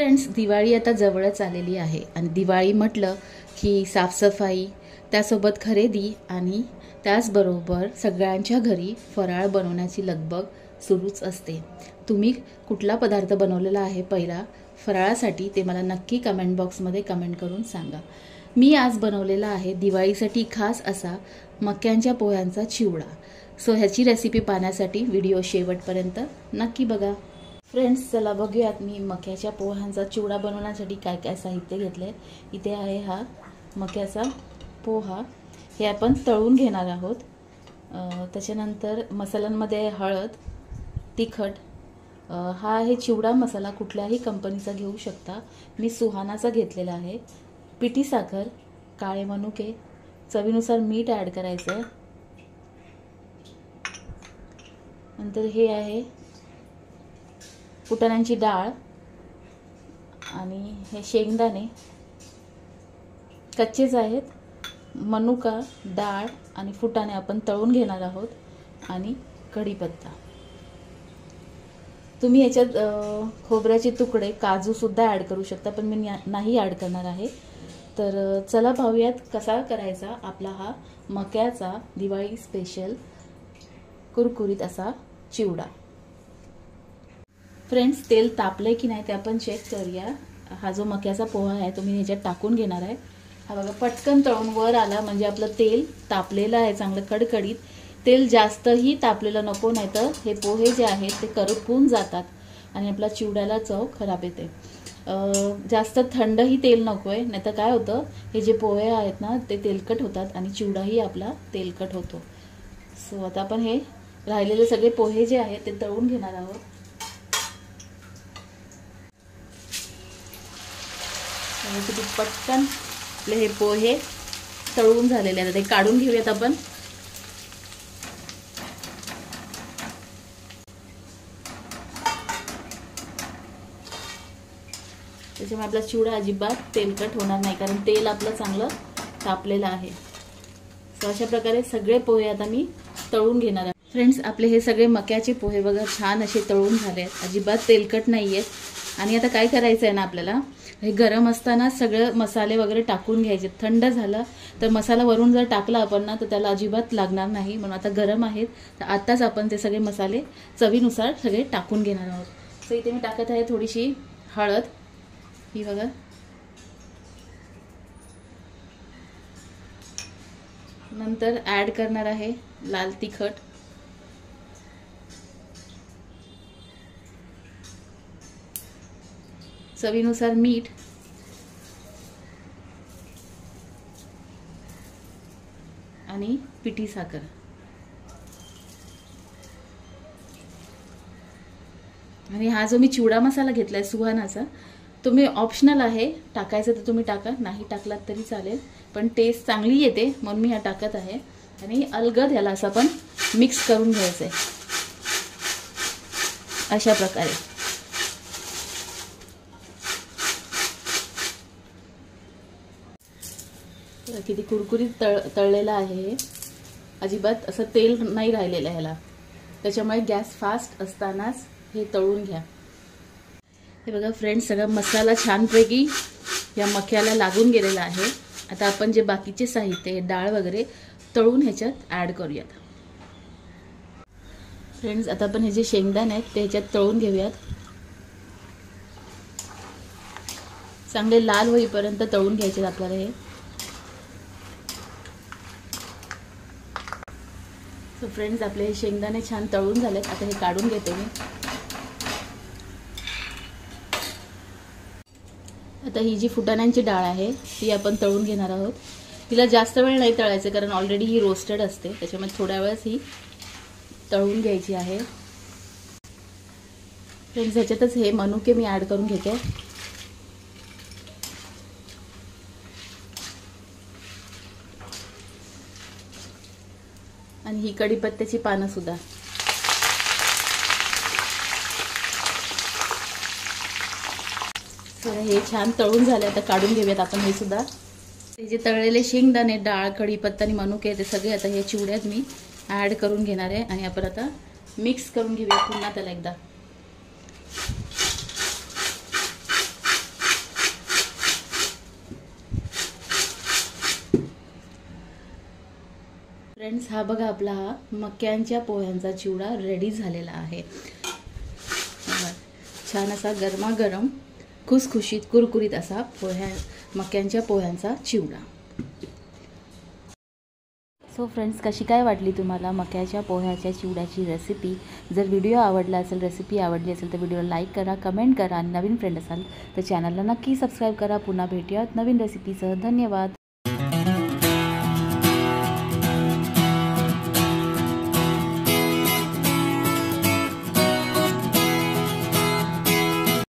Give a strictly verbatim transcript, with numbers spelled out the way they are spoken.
Friends, Diwali आता जवळच आलेली आहे आणि दिवाळी म्हटलं की साफसफाई, त्यासोबत खरेदी आणि त्याचबरोबर सगळ्यांच्या घरी फराळ बनवण्याची लगबग सुरूच असते। तुम्ही कुठला पदार्थ बनवलेला आहे पहिला फराळासाठी ते मला नक्की कमेंट बॉक्समध्ये कमेंट करून सांगा। मी आज बनवलेला आहे दिवाळीसाठी खास असा मक्यांच्या पोह्यांचा चिवडा। सो ह्याची रेसिपी पाहण्यासाठी व्हिडिओ शेवटपर्यंत नक्की बघा। फ्रेंड्स, चला बघूयात मी मक्याच्या पोह्यांचा चिवडा बनवण्यासाठी काय काय साहित्य घेतले। इथे आहे हा मक्याचा पोहा, हे आपण तळून घेणार आहोत। त्याच्यानंतर मसाल्यांमध्ये हळद, तिखट, हा आहे चिवडा मसाला, कुठल्याही कंपनीचा घेऊ शकता, मी सुहानाचा घेतलेला आहे। पिठी साखर, काळे मनुके, चवीनुसार मीठ ॲड करायचं। नंतर हे आहे फुटाण्यांची डाळ आणि हे शेंगदाणे कच्चेच आहेत, मनुका, डाळ आणि फुटाणे आपण तळून घेणार आहोत आणि कढीपत्ता। तुम्ही याच्यात खोबऱ्याचे तुकडे, काजू सुद्धा ॲड करू शकता, पण मी नाही ॲड करणार आहे। तर चला पाहूयात कसा करायचा आपला हा मक्याचा दिवाळी स्पेशल कुरकुरीत असा चिवडा। फ्रेंड्स, तेल तापले की नाही ते आपण चेक करूया। हा जो मक्याचा पोहा आहे तो मी ह्याच्यात टाकून घेणार आहे। हा बघा पटकन तळून वर आला म्हणजे आपलं तेल तापलेलं आहे, चांगलं कडकडीत। तेल जास्तही तापलेलं नको, नाही तर हे पोहे जे आहेत ते करपून जातात आणि आपला चिवड्याला चव खराब येते। जास्त थंडही तेल नको आहे, नाही तर काय होतं, हे जे पोहे आहेत ना ते तेलकट होतात आणि चिवडाही आपला तेलकट होतो। सो आता आपण हे राहिलेले सगळे पोहे जे आहेत ते तळून घेणार आहोत। किती पटकन आपले हे पोहे तळून झालेले आहेत, ते काढून घेऊयात आपण। त्याच्यामुळे आपला चिवडा अजिबात तेलकट होणार नाही, कारण तेल आपलं चांगलं तापलेलं आहे। सो अशा प्रकारे सगळे पोहे आता मी तळून घेणार आहे। फ्रेंड्स, आपले हे सगळे मक्याचे पोहे बघा छान असे तळून झाले आहेत, अजिबात तेलकट नाही आहेत। आणि आता काय करायचं आहे ना, आपल्याला हे गरम असताना सगळं मसाले वगैरे टाकून घ्यायचे। थंड झालं तर मसाला वरून जर टाकला आपण ना तर त्याला अजिबात लागणार नाही, म्हणून आता गरम आहेत तर आताच आपण ते सगळे मसाले चवीनुसार सगळे टाकून घेणार आहोत। सो इथे मी टाकत आहे थोडीशी हळद, ही बघा, नंतर ॲड करणार आहे लाल तिखट, चवीनुसार मीठ आणि पिठी साखर। आणि हा जो मी चिवडा मसाला घेतलाय सुहानाचा, तुम्ही ऑप्शनल आहे, टाकायचं तर तुम्ही टाका, नाही टाकलात तरी चालेल, पण टेस्ट चांगली येते म्हणून मी हा टाकत आहे। आणि अलगद ह्याला असं आपण मिक्स करून घ्यायचंय अशा प्रकारे। किती कुरकुरीत तळ तळलेलं आहे, अजिबात असं तेल नाही राहिलेलं ह्याला, त्याच्यामुळे गॅस फास्ट असतानाच हे तळून घ्या। हे बघा फ्रेंड्स, सगळा मसाला छानपैकी या मक्याला लागून गेलेला आहे। आता आपण जे बाकीचे साहित्य, डाळ वगैरे तळून ह्याच्यात ॲड करूयात। फ्रेंड्स, आता आपण हे जे शेंगदाणे आहेत ते ह्याच्यात तळून घेऊयात, चांगले लाल होईपर्यंत तळून घ्यायचे आपल्याला हे। सो फ्रेंड्स, आपले हे शेंगदाणे छान तळून झालेत, आता हे काढून घेते मी। आता ही जी फुटाण्यांची डाळ आहे ती आपण तळून घेणार आहोत। तिला जास्त वेळ नाही तळायचं, कारण ऑलरेडी ही रोस्टेड असते, त्याच्यामुळे थोड्या वेळच ही तळून घ्यायची आहे। फ्रेंड्स, ह्याच्यातच हे मनुके मी ॲड करून घेते। आणि ही कढीपत्त्याची पानं सुद्धा। हे छान तळून झाले, आता काढून घेऊयात आपण हे सुद्धा। हे जे तळलेले शेंगदाणे, डाळ, कढीपत्ता आणि मनुके ते सगळे आता हे चिवड्यात मी ॲड करून घेणार आहे आणि आपण आता मिक्स करून घेऊया पुन्हा त्याला एकदा। फ्रेंड्स, हा बघा आपला हा मक्यांच्या पोह्यांचा चिवडा रेडी झालेला आहे। छान असा गरमागरम खुसखुशीत कुरकुरीत असा पोह्या मक्यांच्या पोह्यांचा चिवडा। सो फ्रेंड्स, कशी काय वाटली तुम्हाला मक्याच्या पोह्याच्या चिवड्याची रेसिपी? जर व्हिडिओ आवडला असेल, रेसिपी आवडली असेल तर व्हिडिओला लाईक करा, कमेंट करा आणि नवीन फ्रेंड असाल तर चॅनलला नक्की सबस्क्राईब करा। पुन्हा भेटूयात नवीन रेसिपीसह। धन्यवाद।